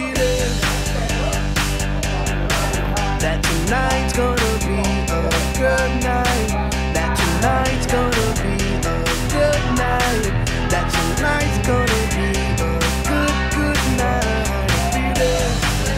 feeling that tonight's gonna be a good night. That tonight's gonna be a good night. That tonight's gonna be a good night. Feeling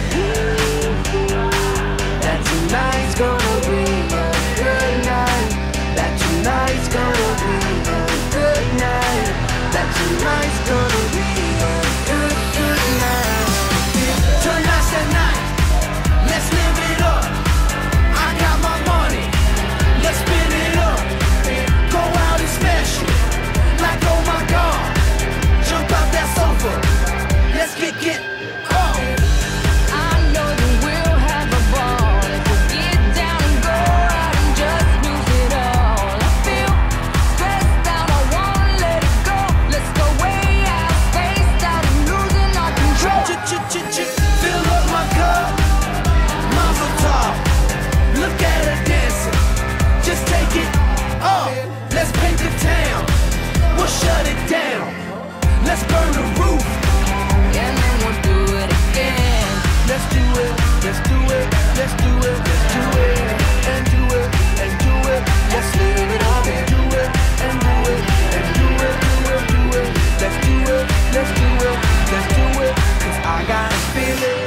that tonight's gonna be a good night. That tonight's gonna be a good night. That tonight's gonna be a good night. Tonight's the night. Let's live it up. I got my money. Let's spin it up. Go out and smash it. Like oh my God. Jump out that sofa. Let's get oh. I know that we'll have a ball if we get down and go out and just lose it all. I feel stressed out, I wanna let it go. Let's go way out, spaced out and losing our control. Fill up my cup. Mazel tov. Look at her dancing. Just take it off. Let's paint the town. We'll shut it down. Let's burn the roof. And then we'll do it again. Let's do it. Let's do it. Let's do it. Let's do it. And do it. And do it. Let's live it up and do it. And do it. And do it. Do it. Let's do it. Let's do it. Let's do it. 'Cause I got a feeling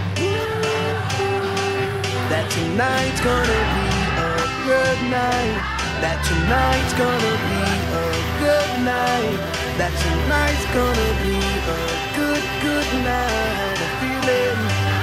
that tonight's gonna be a good night. That tonight's gonna be a good night. That tonight's gonna be a good night. A feeling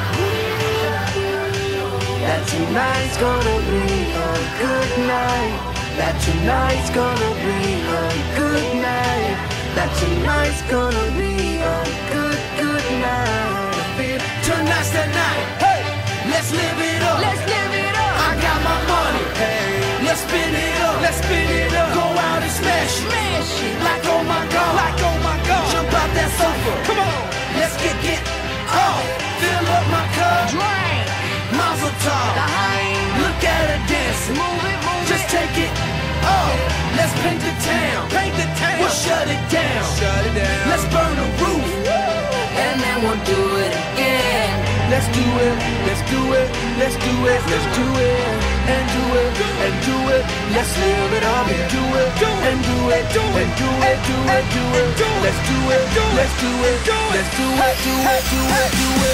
that tonight's gonna be a good night. That tonight's gonna be a good night. That tonight's gonna be a good night. A feeling tonight's the night. Hey, let's live it up. Let's live it up. I got my money. Hey, let's spin it up. Let's spin it up. Go out and smash it. Smash it. Like oh my God. Like oh my God. Jump out that sofa. Come on. Let's get off. Fill up my cup. Drink. Mazel tov. Look at her dancing. Move it. Just take it off. Let's paint the town. Paint the town. We'll shut it down. Shut it down. Let's burn the roof. And then we'll do it again. Let's do it. Let's do it. Let's do it. Let's do it. And do it. And do it. Let's live it up and do it. And do it. And do it. Do it. Do it. Let's do it. Let's do it. Let's do it. Do it. Do it. Do it.